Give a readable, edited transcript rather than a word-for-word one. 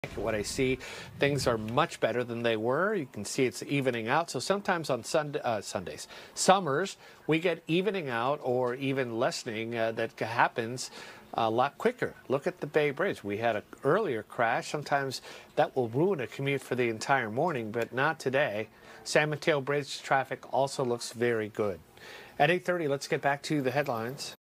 What I see, things are much better than they were. You can see it's evening out. So sometimes on Sundays, summers, we get evening out or even lessening that happens a lot quicker. Look at the Bay Bridge. We had an earlier crash. Sometimes that will ruin a commute for the entire morning, but not today. San Mateo Bridge traffic also looks very good. At 8:30, let's get back to the headlines.